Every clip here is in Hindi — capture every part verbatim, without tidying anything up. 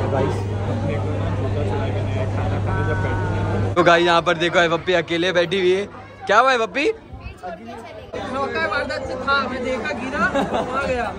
तो गाइस यहाँ पर देखो है पप्पी अकेले बैठी हुई है। क्या हुआ है पप्पी? मैं देखा गिरा आ गया।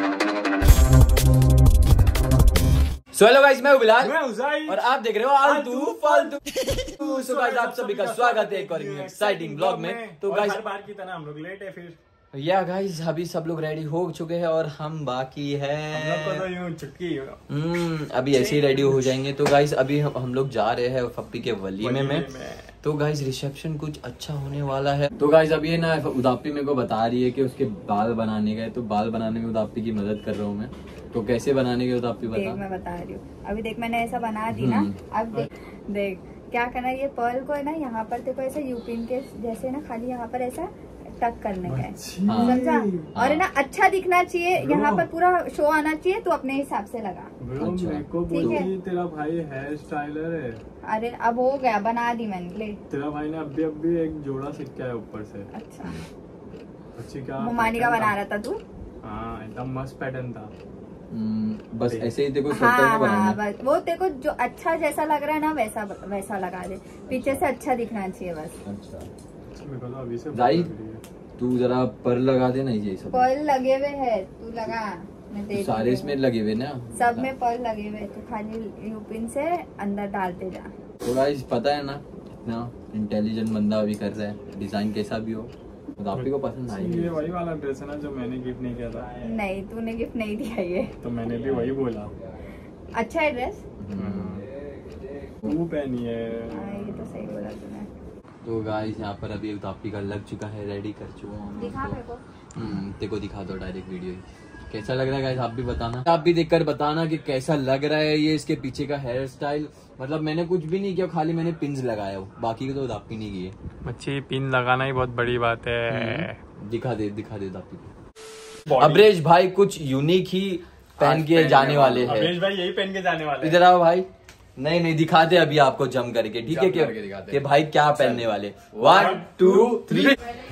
सो हेलो गाइस, मैं बिलाल मैं हुसैन और आप देख रहे हो आलतू फालतू। सो गाइस आप सभी का स्वागत है एक और एक्साइटिंग ब्लॉग में। तो गाइस हर बार की तरह हम लोग लेट है फिर। या गाइस अभी सब लोग रेडी हो चुके हैं और हम बाकी है। हम लोग को तो यूं चुटकी हम्म अभी ऐसे ही रेडी हो जाएंगे। तो गाइस अभी हम, हम लोग जा रहे हैं पप्पी के वलीमे में, में। तो गाइस रिसेप्शन कुछ अच्छा होने वाला है। तो गाइस अभी ना उदापी मेरे को बता रही है कि उसके बाल बनाने का है, तो बाल बनाने में उदापी की मदद कर रहा हूँ मैं। तो कैसे बनाने के उदापी बता। देख मैं बता रही हूँ। अभी देख मैंने ऐसा बना दी ना, अब देख देख क्या करना है। ये पर्ल को है ना यहाँ पर देखो ऐसे यूपिन के जैसे ना खाली यहाँ पर ऐसा टक करने का है, समझा? और है ना अच्छा दिखना चाहिए, यहाँ पर पूरा शो आना चाहिए, तो अपने हिसाब से लगा। ठीक है, तेरा भाई हेयर स्टाइलर है। अरे अब हो गया, बना दी मैंने। ले तेरा भाई ने अभी अभी एक जोड़ा सीखा है ऊपर से। अच्छा अच्छी क्या मुमानी का बना रहा था तू? हाँ एकदम मस्त पैटर्न था। बस ऐसे ही देखो। हाँ हाँ बस वो देखो जो अच्छा जैसा लग रहा है ना वैसा वैसा लगा दे, पीछे से अच्छा दिखना चाहिए बस। अच्छा तो अभी से भाई तू जरा पर लगा दे ना, ये सब पर्ल लगे हुए है, तू लगा। मैं देख सारे इसमें लगे हुए ना, सब में पर्ल लगे हुए, तो खाली यूपिन से अंदर डालते जा। तो गाइस पता है ना इतना इंटेलिजेंट बंदा अभी कर रहा है, डिजाइन कैसा भी हो तो आप ही को पसंद आएगी। ये वही वाला ड्रेस है ना जो मैंने गिफ्ट नहीं किया था? नहीं तूने गिफ्ट नहीं दिया ये, तो मैंने भी वही बोला। अच्छा है ड्रेस, तू पहनी है। ये तो सही बोला तूने। तो गाइस यहाँ पर अभी उतापी का लग चुका है, रेडी कर चुका हूँ। दिखा मेरे को। हम्म तेरे को दिखा दो डायरेक्ट वीडियो। कैसा लग रहा है गाइस आप भी बताना, आप भी देखकर बताना कि कैसा लग रहा है ये इसके पीछे का हेयर स्टाइल। मतलब मैंने कुछ भी नहीं किया, खाली मैंने पिन्स लगाया हो, बाकी के तो उतापी नहीं किए। बच्चे पिन लगाना ही बहुत बड़ी बात है। दिखा दे दिखा दे उतापी। अब्रेश भाई कुछ यूनिक ही पहन के जाने वाले हैं। अब्रेश भाई यही पहन के जाने वाले। इधर आओ भाई। नहीं नहीं दिखाते अभी आपको जम करके, ठीक है कि, कि भाई क्या पहनने वाले। One two three.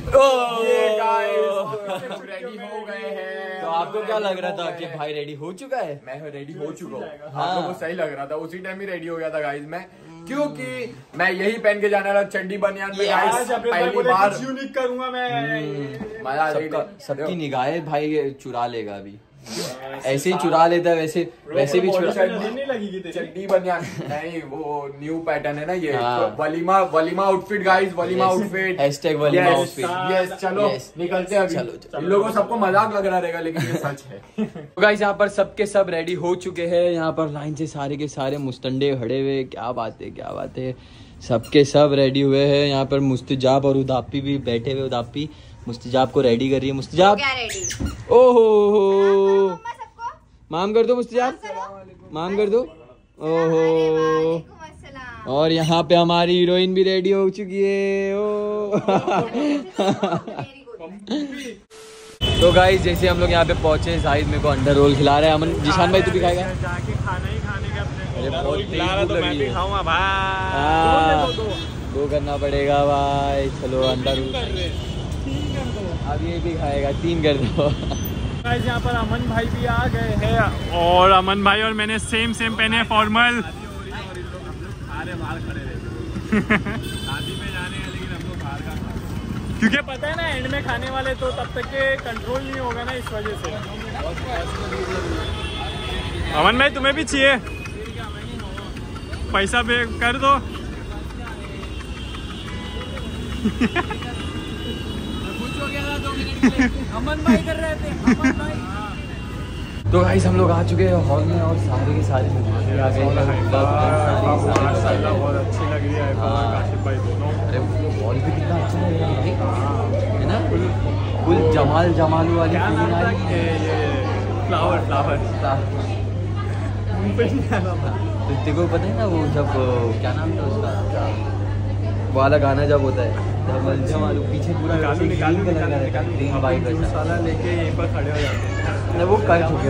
रेडी हो गए हैं। तो आपको क्या लग रहा था कि भाई रेडी हो चुका है? मैं रेडी हो चुका हूँ। हाँ। आप लोगों को सही लग रहा था, उसी टाइम ही रेडी हो गया था गाइस मैं, क्योंकि मैं यही पहन के जाना था चड्डी बनियान में गाइस। पहली बार यूनिक करूंगा मैं। मजा सबका सबकी निगाहें भाई चुरा लेगा अभी। ऐसे ही चुरा लेता है, वैसे वैसे भी चुरा। नहीं लगेगी चड्डी बनियान नहीं, वो न्यू पैटर्न है ना ये। हाँ। वलीमा वलीमा आउटफिट गाइस, वलीमा आउटफिट। हैशटैग वलीमा आउटफिट। यस चलो निकलते हैं अभी। इन लोगों को सबको मजाक लग रहा रहेगा लेकिन ये सच है। तो गाइस यहाँ पर सबके सब रेडी हो चुके हैं, यहाँ पर लाइन से सारे के सारे मुस्तंडे खड़े हुए। क्या बात है क्या बात है, सबके सब रेडी हुए हैं। यहाँ पर मुस्तजाब और उदापी भी बैठे हुए। उदापी मुस्तजाब को रेडी कर रही है। मुस्तजाब ओहो माम कर दो, मुस्तजाब माम कर दो। ओहो और यहाँ पे हमारी हीरोइन भी रेडी हो चुकी है। ओ तो गाइस जैसे हम लोग यहाँ पे पहुंचे, जाहिद मेरे को अंडर रोल खिला रहा है। अमन जिशान भाई तू भी खाएगा? जाके खाना ही खाने का अरे बहुत खिला रहा तो मैं भी खाऊंगा भाई। दो करना पड़ेगा भाई। चलो अंडर रोल अब ये भी खाएगा, तीन कर दो। गाइस यहाँ पर अमन भाई भी आ गए हैं और अमन भाई और मैंने सेम सेम पहने हैं फॉर्मल। सारे बाहर खड़े रहे शादी में जाने हैं लेकिन हम लोग बाहर का, क्योंकि पता है ना एंड में खाने वाले, तो तब तक के कंट्रोल नहीं होगा ना, इस वजह से। अमन भाई तुम्हें भी चाहिए? पैसा पे कर दो। अमन भाई कर रहे थे, अमन भाई। तो गाइस हम लोग आ चुके हैं हॉल में और सारे के सारे मेहमान आ गए। बहुत अच्छी लग रही है काशिफ भाई दोनों। अरे हॉल भी कितना अच्छा लग रहा है, है ना? फुल जमाल जमालू वाली फीलिंग आ रही है। फ्लावर फ्लावर तो तेरे को पता है ना वो जब क्या नाम था उसका वाला गाना जब होता है जमाल जमालू, पीछे पूरा निकालो निकालो निकालो निकालो साला लेके यहीं पर खड़े हो जाते हैं। वो कर चुके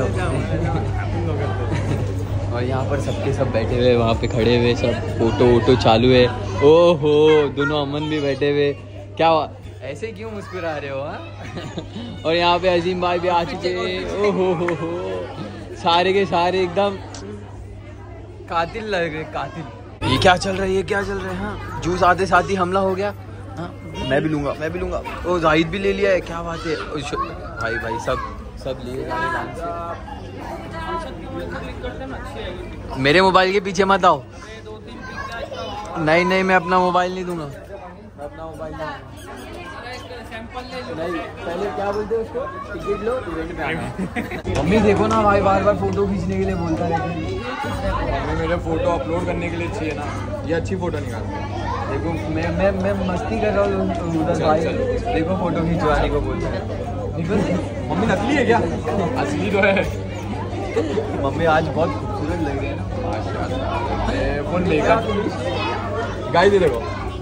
और यहाँ पर सबके सब बैठे हुए, वहाँ पे खड़े हुए सब, फोटो वोटो चालू है। ओहो दोनों अमन भी बैठे हुए। क्या ऐसे क्यों मुस्कुरा रहे हो? हाँ और यहाँ पे अजीम भाई भी आ चुके हैं। ओहो हो हो सारे के सारे एकदम कातिल लग रहे, कातिल। ये क्या चल रहा है, ये क्या चल रहा है? हाँ जूस आते साथ ही हमला हो गया। हाँ मैं भी लूंगा, मैं भी लूंगा। ओ जाहिद भी ले लिया है, क्या बात है भाई। भाई सब सब लिए जा रहे। मेरे मोबाइल के पीछे मत आओ। नहीं नहीं मैं अपना मोबाइल नहीं दूंगा, मैं अपना मोबाइल नहीं। पहले क्या बोलते हैं उसको, टिकट लो इवेंट पे आना। मम्मी देखो ना भाई बार बार फोटो खींचने के लिए बोलता है। मम्मी मेरे फोटो अपलोड करने के लिए चाहिए ना, ये अच्छी फोटो निकालते हैं। देखो मैं मैं मैं मस्ती कर रहा हूँ उधर भाई, देखो फोटो खिंचवाने को बोलता है। मम्मी नकली है क्या? असली तो है। मम्मी आज बहुत खूबसूरत लग रही है ना माशाल्लाह। फोन लेकर गाइस देखो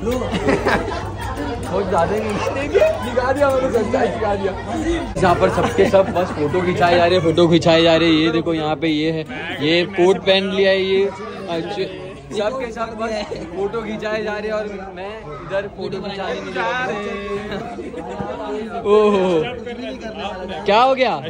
बहुत ज्यादा दिखा दिया मैंने, सच्चाई दिखा दिया। यहाँ पर सबके सब बस फोटो खिंचाए जा रहे, फोटो खिंचाए जा रहे। ये देखो यहाँ पे ये है, ये कोट पहन लिया है ये। अच्छा सब के सब बस फोटो खिंचाए जा रहे और मैं इधर फोटो खिंचाने नहीं जा रहा। ओह क्या हो गया?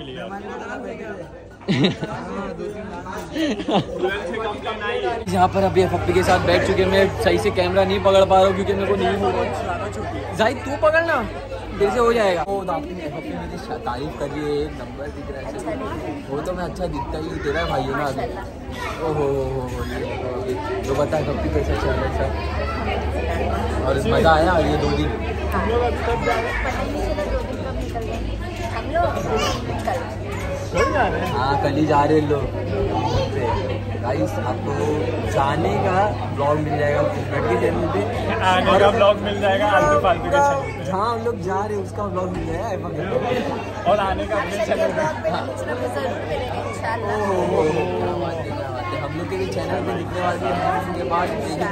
यहाँ पर अभी पप्पी के साथ बैठ चुके। मैं सही से कैमरा नहीं पकड़ पा रहा हूँ क्योंकि मेरे को नहीं हो रहा। जाहिद तू पकड़ना, फिर से हो जाएगा। वो पप्पी मेरी तारीफ कर रही है, एक नंबर दिख रहा है। वो तो मैं अच्छा दिखता ही तेरा भाई है ना अभी। ओहो तो बता पप्पी कैसा चल रहा है सब, और मज़ा आया ये दो दिन? हाँ कल ही जा रहे लोग। गाइस आपको जाने का ब्लॉग मिल जाएगा के चैनल पे, आने का ब्लॉग मिल जाएगा आलतू फालतू के चैनल पे। हाँ हम लोग जा रहे हैं उसका ब्लॉग मिल जाएगा, और आने का अपने चैनल पे। हम लोग के भी चैनल पे दिखने वाले हैं उसके बाद।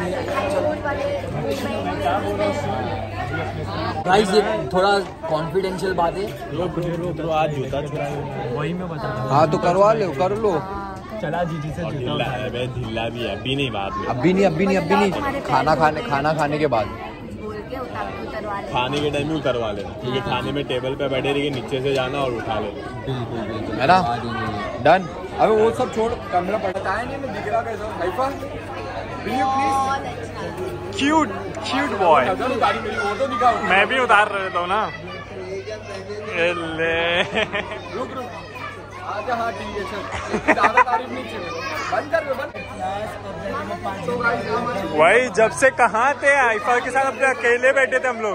गाइस ये थोड़ा कॉन्फिडेंशियल बात है। आज जूता चुराया वही मैं बता रहा हूँ। हाँ तो करवा लो, कर लो। चला जीजी से ढिल्ला है भाई, ढिल्ला भी है, अभी नहीं बाद में। अभी नहीं अभी नहीं अभी नहीं खाना खाने खाना खाने के बाद, खाने के टाइम में उतरवा लेना क्योंकि खाने में टेबल पे बैठे रहिए, नीचे से जाना और उठा लेना, है ना? डन। अबे वो सब छोड़, कैमरा पड़ता है नहीं, मैं दिख रहा कैसा हाइफा। Cute cute boy. मेरी वो तो दिखाओ। मैं भी उतार रहा हूँ ना। ले रुक रुक आजा। हाँ ठीक है चल, ज़्यादा तारीफ नहीं चाहिए, बंद कर बंद। वही जब से कहाँ थे आइफा के साथ, अपने अकेले बैठे थे हम लोग।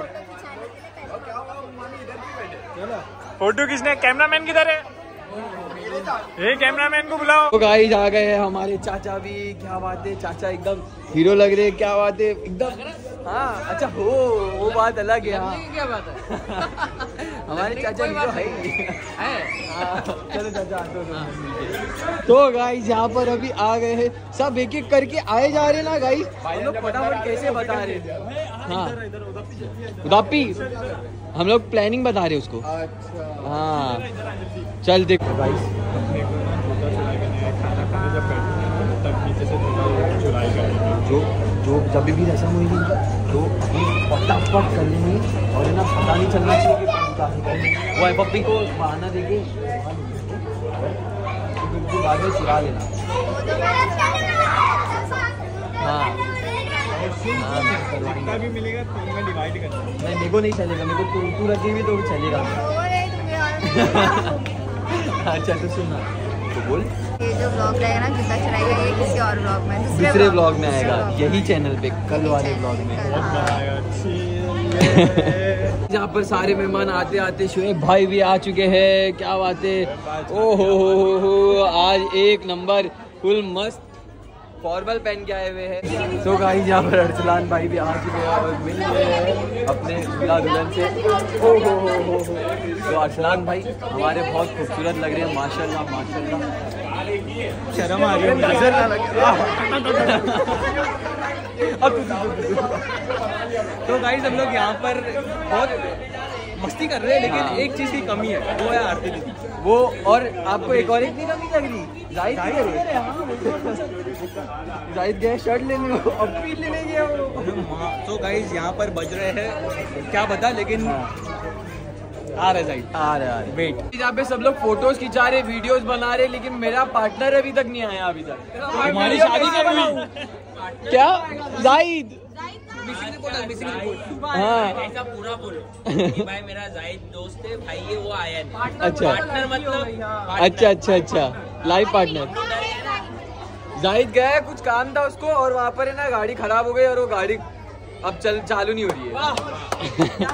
फोटो खींचने कैमरामैन किधर है? ये कैमरामैन को बुलाओ। तो गाइस आ गए हैं हमारे चाचा भी। क्या बात है, चाचा एकदम हीरो लग रहे हैं। क्या बात है एकदम। हाँ अच्छा हो वो बात अलग है। हाँ क्या बात है हमारे चाचा हीरो है ही। चलो चाचा तो गाइस यहाँ पर अभी आ गए हैं, सब एक एक करके आए जा रहे ना गाइस। हम लोग फटाफट कैसे बता रहे। हाँ उदापी हम लोग प्लानिंग बता रहे उसको। हाँ चल देखो गाइस, जो जो जब भी रसम होगी तो फटाफट कर लेंगे और ना पता नहीं चलना चाहिए कि वो पप्पी को बहाना देके बिल्कुल बाद में चुरा लेना। हाँ जितना भी मिलेगा तीन में डिवाइड करना। नहीं मेरे को नहीं चलेगा, मेरे को तू तू रखेगी तो चलेगा। अच्छा तो सुनना तो बोल। ये जो ब्लॉग रहेगा ना जूता चुराएगा, ये किसी और ब्लॉग में, दूसरे ब्लॉग में आएगा, यही चैनल पे कल वाले ब्लॉग में। जहाँ पर सारे मेहमान आते आते शुएब भाई भी आ चुके हैं। क्या बात है, ओहो हो हो आज एक नंबर फुल मस्त फॉर्मल पहन के आए हुए हैं। तो गाइस यहाँ पर अरसलान भाई भी आ चुके हैं और मिल गए हैं अपने दूल्हा दुल्हन से। ओ हो हो हो तो अरसलान भाई हमारे बहुत खूबसूरत लग रहे हैं माशाल्लाह माशाल्लाह। शर्म आ रही है, नजर ना लगे। अब तो गाइस हम लोग यहाँ पर बहुत मस्ती कर रहे हैं, लेकिन हाँ। एक चीज की कमी है, वो है आरती दीदी। वो और आपको एक और एक भी कमी लग रही। जाहिद जाहिद गए शर्ट लेने, अब भी लेने गया वो। तो गाइस यहाँ पर बज रहे हैं क्या पता, लेकिन आ रहे जाइए आ रहे आ रहे वेट। यहाँ पे सब लोग फोटोज खिंचा रहे, वीडियोस बना रहे, लेकिन मेरा पार्टनर अभी तक नहीं आया अभी तक। हमारी शादी कब हुई? क्या जाहिद? हाँ ऐसा पूरा बोलो कि भाई मेरा जाहिद दोस्त है, भाई है, वो आया नहीं। अच्छा पार्टनर मतलब अच्छा अच्छा अच्छा लाइफ पार्टनर। जाहिद गया है, कुछ काम था उसको, और वहाँ पर है ना गाड़ी खराब हो गई और वो गाड़ी अब चल चालू नहीं हो रही है।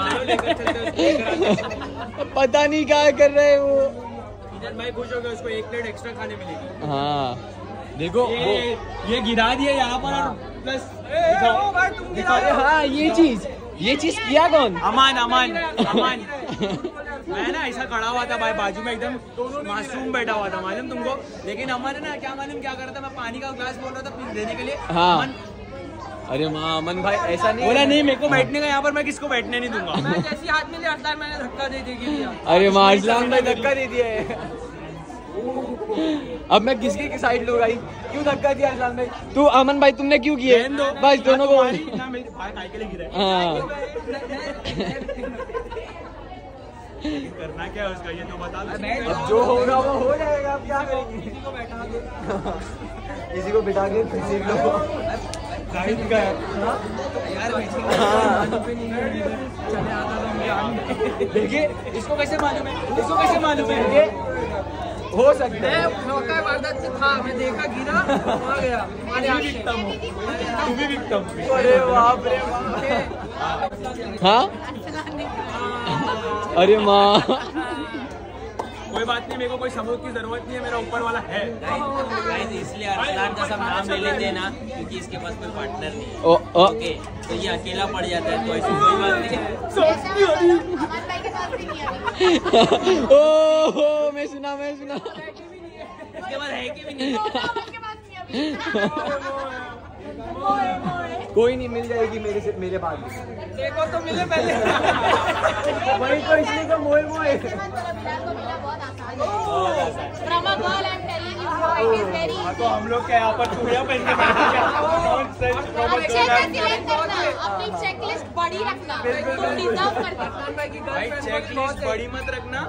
पता नहीं क्या कर रहे हैं वो। भाई खुश हो गए, उसको एक प्लेट एक्स्ट्रा खाने मिलेगी। हाँ देखो ये, वो ये गिरा दिए यहाँ पर और प्लस अरे हाँ ये चीज ये चीज किया कौन? अमान अमान अमान मैं ना ऐसा खड़ा हुआ था भाई बाजू में, एकदम मासूम बैठा हुआ था मालूम तुमको, लेकिन अमन है ना क्या मालूम क्या कर रहा था, मैं पानी का ग्लास बोल रहा था देने के लिए। हाँ अमन अरे माँ अमन भाई ऐसा नहीं बोला नहीं मेरे को बैठने का यहाँ पर, मैं किसको बैठने नहीं दूंगा। मैं जैसी हाथ में ले अरसलान मैंने धक्का दे दी। अरे माँ अरसलान भाई धक्का दे दिया है। अब मैं किसकी साइड लूँ भाई? क्यों धक्का दिया अरसलान भाई? तू अमन भाई तुमने क्यों किए? बस दोनों को हाँ करना क्या है उसका ये तो बता दो। अब जो होगा वो हो जाएगा, अब क्या करेंगे? किसी को बैठा के किसी को बिठा के किसी को देखिए इसको कैसे मालूम है, इसको कैसे मालूम है? हो सकता है मौका वारदात से था, मैं देखा गिरा वहाँ गया। तू भी विक्टिम। अरे बाप रे बाप। हाँ अरे माँ कोई बात नहीं, मेरे को कोई सबूत की जरूरत नहीं है, मेरा ऊपर वाला है। गाइस इसलिए अरसलान का सब नाम ले लेते हैं ना, क्योंकि इसके पास कोई पार्टनर नहीं है। ओ, ओ, ओके तो ये अकेला पड़ जाता है, तो ऐसी कोई बात नहीं है। ओ, ओ मैं सुना मैं सुना इसके बाद है कि भी नहीं। कोई नहीं, मिल जाएगी मेरे से मेरे पास भी। देखो तो मिले पहले। वही तो इसलिए तो मोए मोए। तो हम लोग क्या यहाँ पर चूड़िया पहन के अपनी चेकलिस्ट बड़ी रखना, तो डिजर्व करते हैं। भाई चेकलिस्ट बड़ी मत रखना।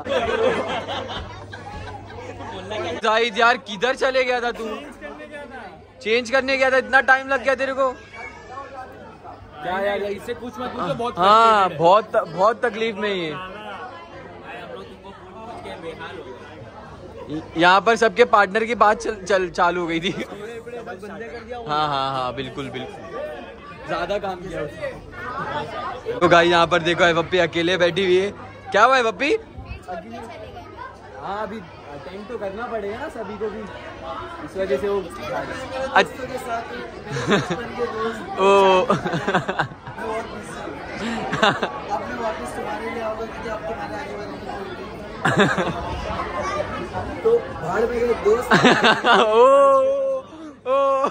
जाहिद यार किधर चले गया था तू? चेंज करने गया था, इतना टाइम लग गया तेरे को? क्या यार इससे कुछ मत पूछो, बहुत हाँ बहुत बहुत तकलीफ में ये। यहाँ पर सबके पार्टनर की बात चल, चल चालू हो गई थी। हाँ हाँ हाँ बिल्कुल बिल्कुल, ज्यादा काम किया उसने। तो गाइस यहाँ पर देखो है पप्पी अकेले बैठी हुई है। क्या हुआ है पप्पी? हाँ अभी अटेंड तो करना पड़ेगा ना सभी को भी, इस वजह से वो ओ तो भाड़ में गए दोस्त ओ ओ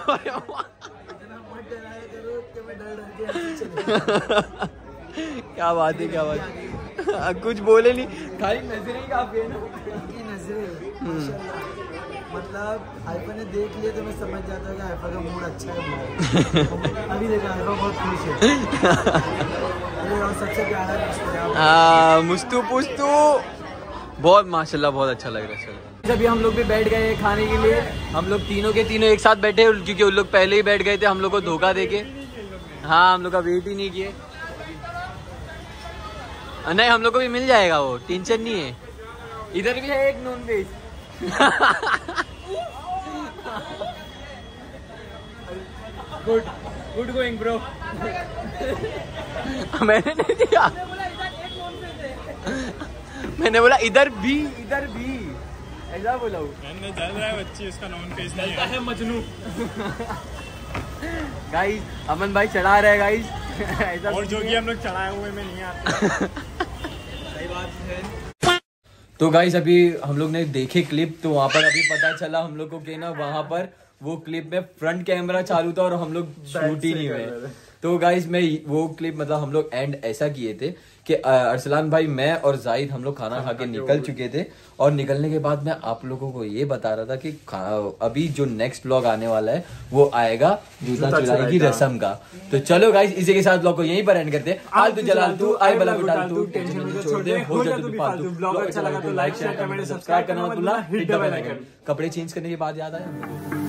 क्या बात है क्या बात है। कुछ बोले नहीं, खाली नजरें ही काफी है ना। उनकी नजरें मतलब आइफा ने देख लिया तो मैं समझ जाता हूँ कि आइफा का मूड अच्छा है। अभी देखो आइफा बहुत खुश है। अरे और सबसे प्यारा रिश्तेदार हाँ मुस्तू पुस्तू बहुत माशाल्लाह बहुत अच्छा लग रहा है। चलो अभी हम लोग भी बैठ गए खाने के लिए। हम लोग तीनों के तीनों एक साथ बैठे क्योंकि उन लोग पहले ही बैठ गए थे हम लोग को धोखा देके। हाँ हम लोग का वेट ही नहीं किए। नहीं हम लोग को भी मिल जाएगा, वो टेंशन नहीं है। इधर भी है एक non veg. Good good going bro. मैंने नहीं दिया, मैंने बोला इधर भी इधर भी ऐसा बोला हूँ। मैंने जल रहा है बच्ची, उसका नॉन वेज नहीं है। है मजनू। गाइस अमन भाई चढ़ा रहे हैं गाइस। ऐसा और जो कि हम लोग चढ़ाए हुए में नहीं आते। सही बात है। तो गाइस अभी हम लोग ने देखे क्लिप, तो वहाँ पर अभी पता चला हम लोग को कि ना वहाँ पर वो क्लिप में फ्रंट कैमरा चालू था और हम लोग शूट ही नहीं हुए। तो गाइस मैं वो क्लिप मतलब हम लोग एंड ऐसा किए थे कि अरसलान भाई, मैं और जाहिद हम लोग खाना खा के निकल चुके थे और निकलने के बाद मैं आप लोगों को ये बता रहा था कि अभी जो नेक्स्ट व्लॉग आने वाला है वो आएगा जूता चुराई की रस्म का। तो चलो गाइस, इसी के साथ व्लॉग को यहीं पर एंड करते हैं। आलतू जलालतू आए बला गुटालतू, टेंशन में छोड़ दे, हो जा तू भी फालतू। व्लॉग अच्छा लगा तो लाइक शेयर कमेंट सब्सक्राइब करना मत भूलना, हिट द बेल आइकन। कपड़े चेंज करने के बाद याद आया